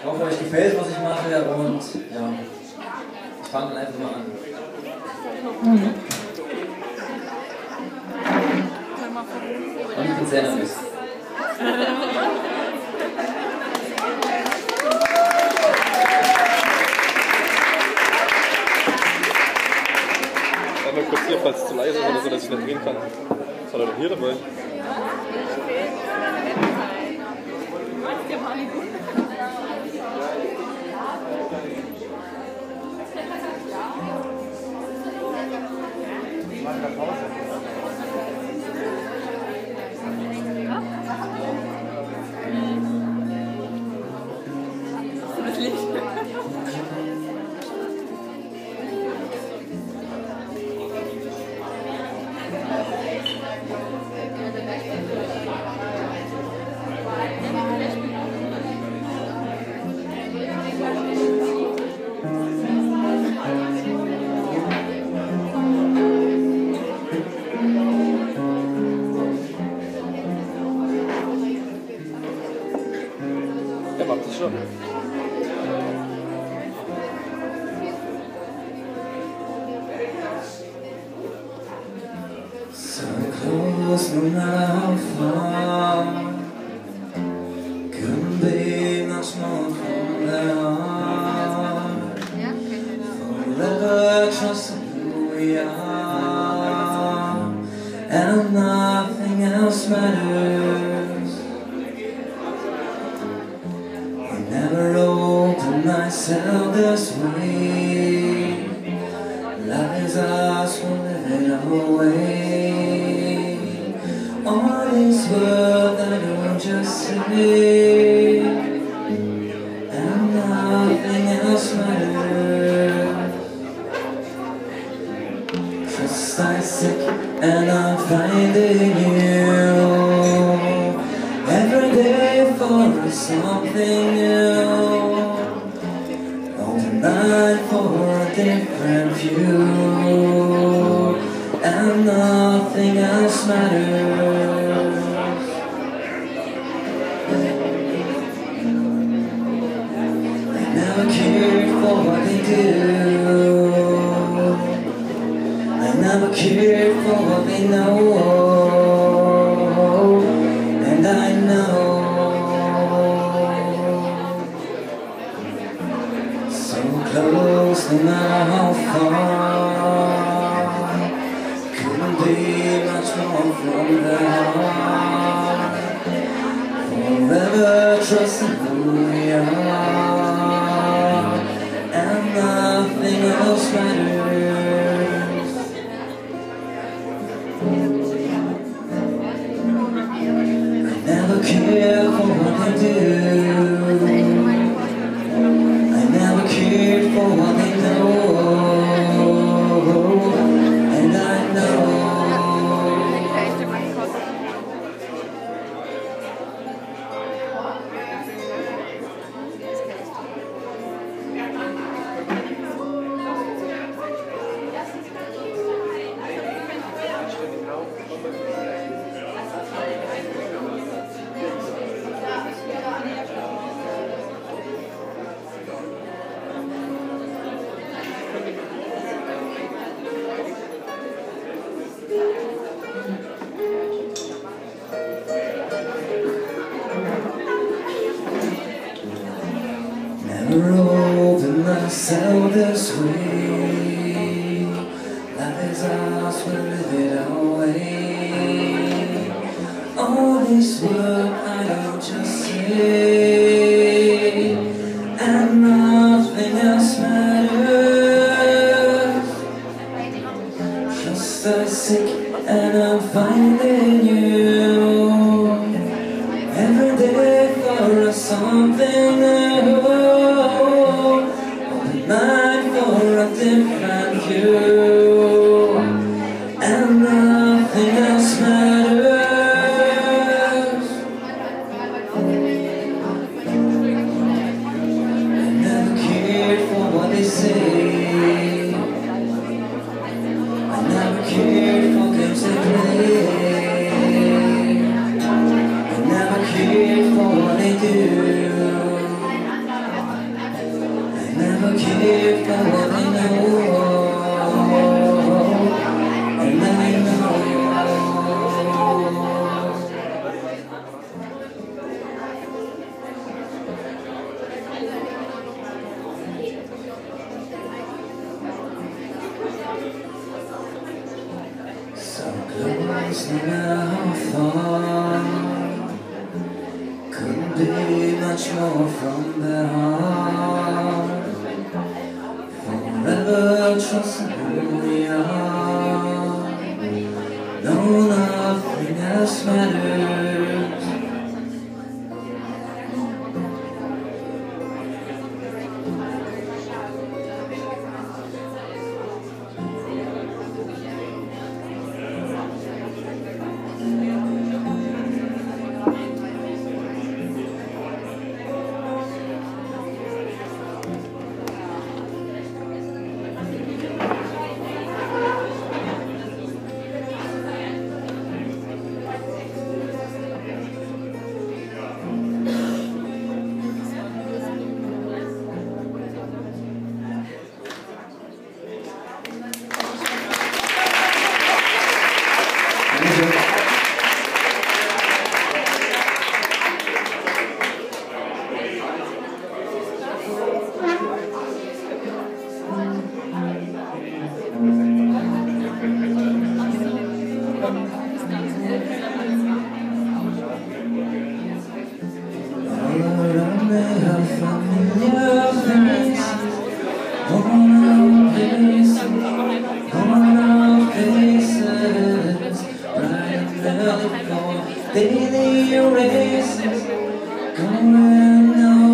Ich hoffe, euch gefällt, was ich mache und ja, ich fange dann einfach mal an. Und ich bin sehr nervös. Einmal kurz hier, falls es zu leise ist oder so, dass ich nicht drehen kann. Was hat er denn hier dabei? Er macht es schon. So close, no matter how far. Couldn't be much more from the heart. Forever trusting who we are, and nothing else matters. I never opened myself this way. Love is us, we'll live it our way. All this world that you'll just say, and nothing else matters. Trust I seek and I'm finding you. Every day for something new. All night for a different view, and nothing else matters. I never cared for what they do. I never cared for what they know, and I know. So close, no matter how far. Couldn't be much more from the heart. Forever trusting who we are, and nothing else matters. I never care for what they do. I never cared for what they know, and I know. Never opened myself this way. Life is ours, we'll live it our way. All this work I don't just say, and nothing else matters. Just I seek and I'm finding you. Every day for something new. Night for a different view, and nothing else matters. I never cared for what they say. I never cared for games they play. I never cared for what they do. care for what I know, and I know. So close, no matter how far, couldn't be much more from the heart. Forever trusting who we are. No, nothing else matters. Daily races, going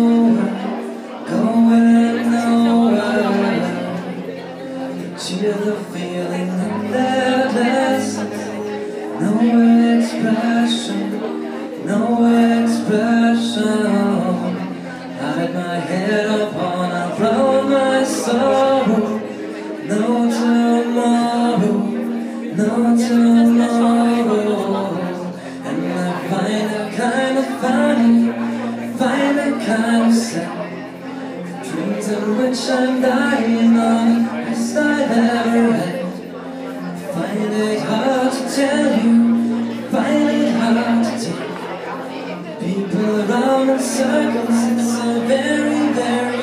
nowhere. Cheer the feeling of their lessons. No expression, no expression. Hide my head upon a brow, my sorrow. No tomorrow, no tomorrow. Find a kind of funny, find a kind of sad. Dreams in which I'm dying on the best I've ever had. Find it hard to tell you, find it hard to take. People around in circles, it's a very, very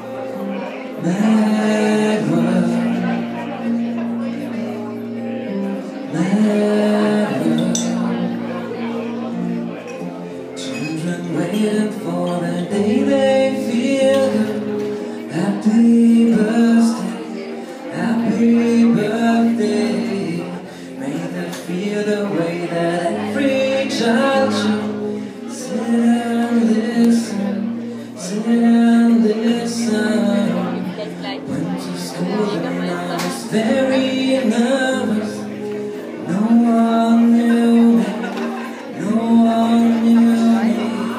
mad world. Mad world. Waiting for the day they feel good. Happy birthday. May they feel the way that every child should. Sit and listen, sit and listen. Went to school and I was very nervous. No one knew me, no one knew me.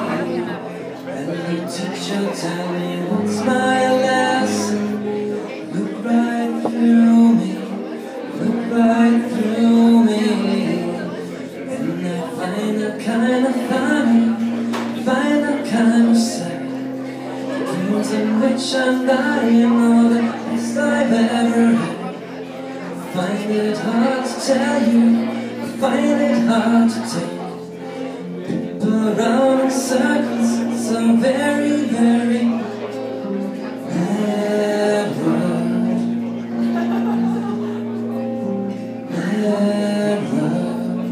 Teacher, tell me what's my lesson. Look right through me, look right through me. And I find a kind of funny, find a kind of sad. Dreams in which I'm dying are the best I've ever had. Find it hard to tell you, find it hard to take. People around in circles, so very, very mad world. Mad world.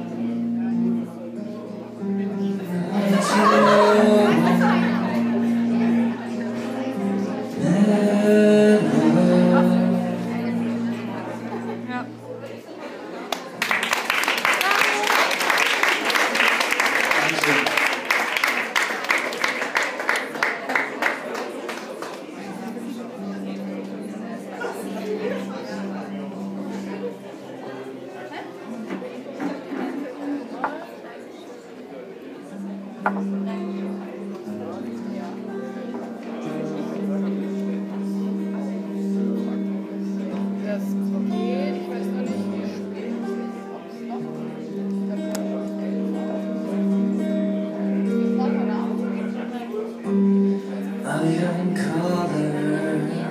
Mad world. Iron color.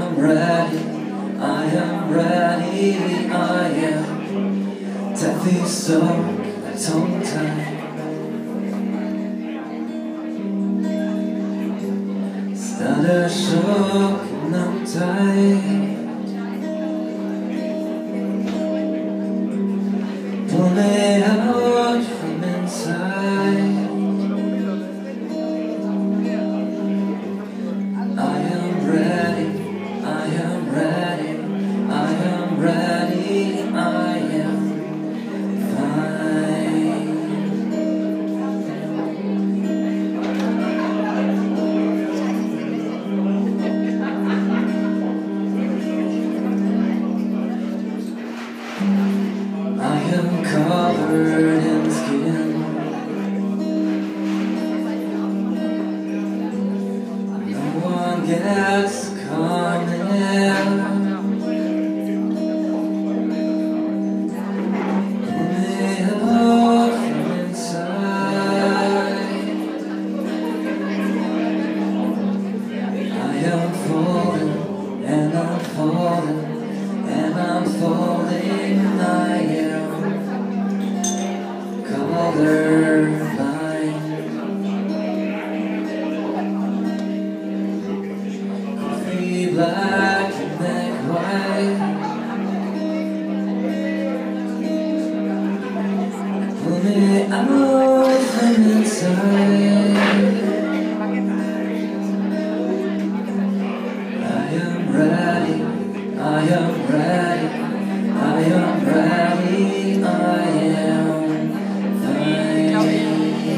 am ready, I am ready, I am. Death is so tongue-tied. Started shook and I'm tight. Pull me out from inside. I am ready, I am ready, I am ready, I am fine. I am covered in skin. No one gets caught in. Pull me out from inside. I am falling and I'm falling and I'm falling. I am colorblind. Coffee black and neck white. Pull me out from inside. I am ready, I am ready, I am ready, I am fine.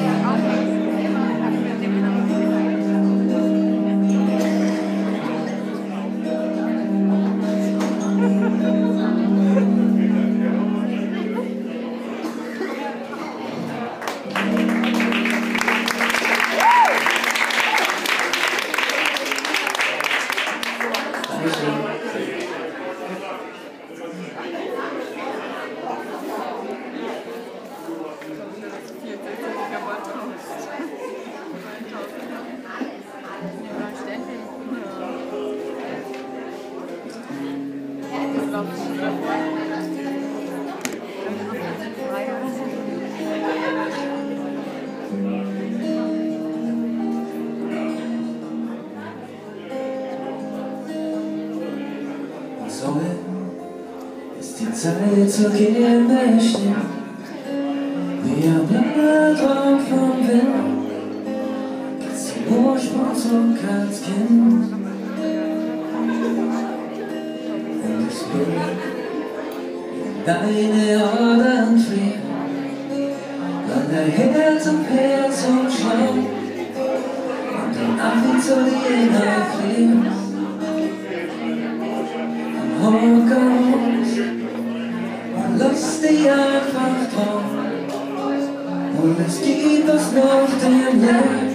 So ist die Zeit zu gehen bestimmt. Wir bleiben vom Wind, bis zum Ursprung zurück als Kind. Und ich bin deine Orden frieren, weil der Herz und Herz umschlagen und den Abend zu dir hineinfliegen. Hocker uns und lass dich einfach drauf. Und es gibt was noch dem Leben.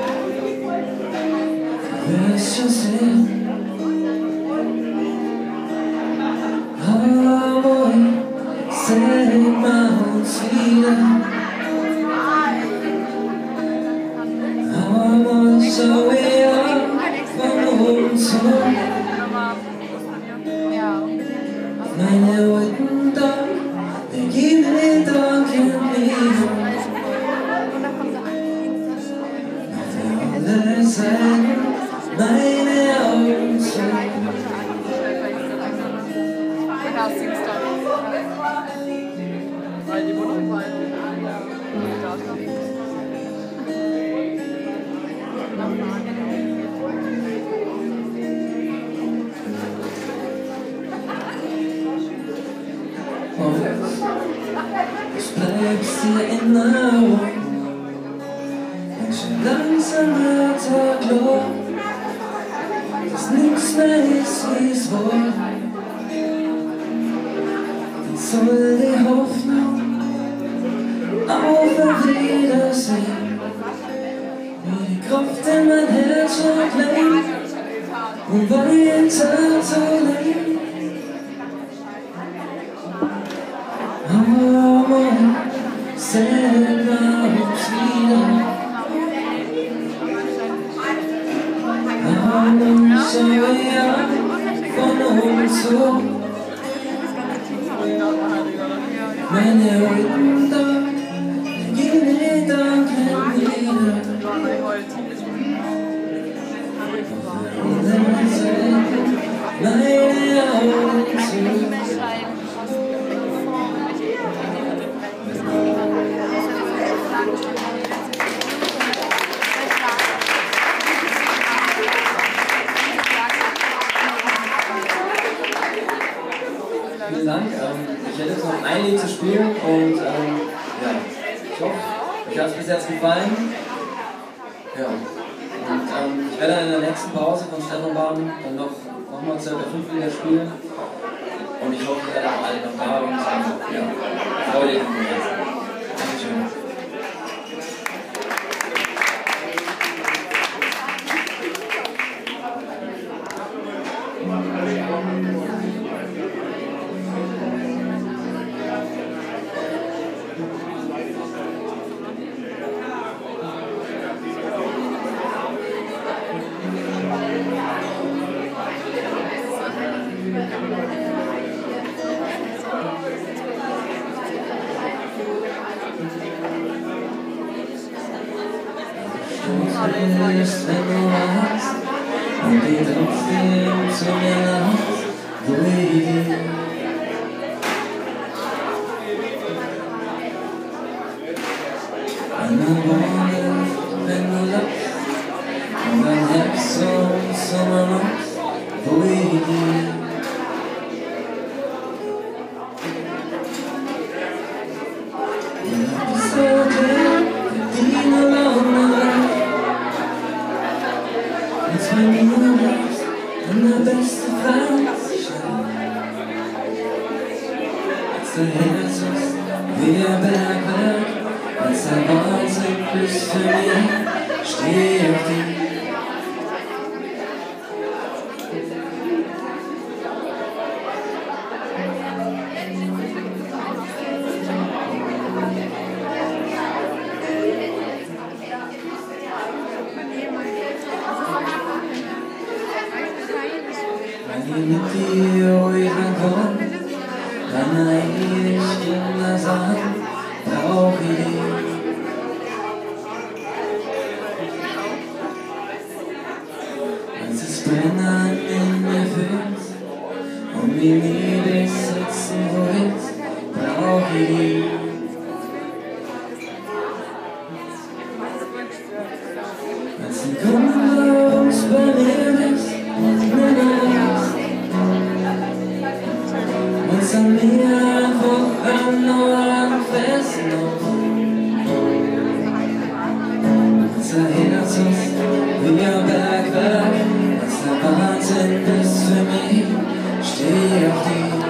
Du wirst schon sehen. Aber seh mal uns wieder. Aber schau wir von uns hoch. Meine Wunden da, wir geben den Dank in mir. Auf alle Seiten meine Augen zu. Ich bleibst dir in Erinnerung, wenn schon langsam wird der Glow, dass nichts mehr ist, wie's war. Dann soll die Hoffnung auf ein Wiedersehen, wie die Kraft in mein Herz schon lenkt und weiter zu leben. Selber uns wieder. Aber schau ja. so. Meine Rücken da, gehen die Gedanken wieder. Und dann sind meine Augen zu. Vielen Dank. Ich hätte jetzt noch ein Lied zu spielen und ja, ich hoffe, euch hat es bis jetzt gefallen. Ja. Und ich werde in der nächsten Pause von Stefan Baden dann noch mal ca. 5 Lieder spielen. Und ich hoffe, ihr seid auch alle noch da und ja, Freude im Ganzen. Dankeschön. Ist, wenn du weißt, und die trotzdem zu mir lachst, wo ich gehe. Eine Worte, wenn du lachst, und dein Herz zum Sommer machst, wo ich gehe. Ja, bis heute, die nur Laune. Jetzt wenn du nur bleibst, dann der beste Freund als der Herz ist, wie ein Bergwerk, als der Wahnsinn bist für mich, steh auf dich. Wenn ich mit dir rüberkomm, dann ich in der Sache, brauch ich dich. Als es brennend in mir fühlst und wie nie dich sitzen willst, brauch ich dich. Als du kommst bei mir bist und mir nachst, uns an mir einfach an Ohren festnimmt. Als der Herz ist wie ein Bergwerk, als der Wahnsinn bist für mich, steh auf dich.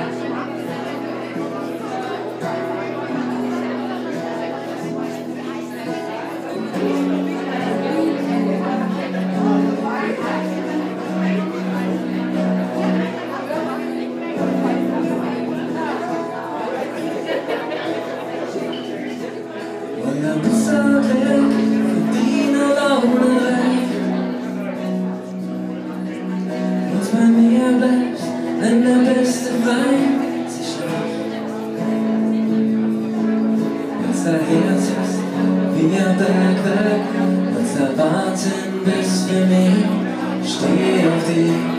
Und dann bist du weg, für die nur Laune weg. Und bei mir bleibst, wenn der beste Freund sich schlägt. Als der Herz ist wie ein Bergwerk, als der Wahnsinn bist für mich, steh auf dich.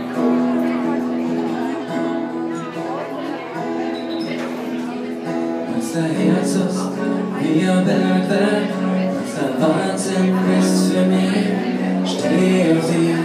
Als der Herz ist wie ein Bergwerk, als der Wahnsinn bist für mich, steh auf dich.